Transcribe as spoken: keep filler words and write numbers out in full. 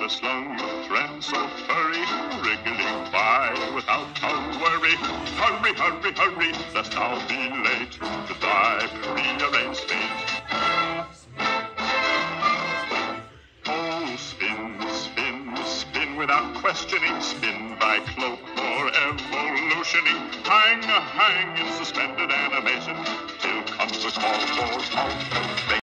a slung thread so furry, wriggling by without a worry. Hurry, hurry, hurry, lest thou be late to thy prearranged fate. Oh, spin, spin, spin without questioning, spin thy cloak for evolutioning. Hang, hang in suspended animation till comes the call for confirmation.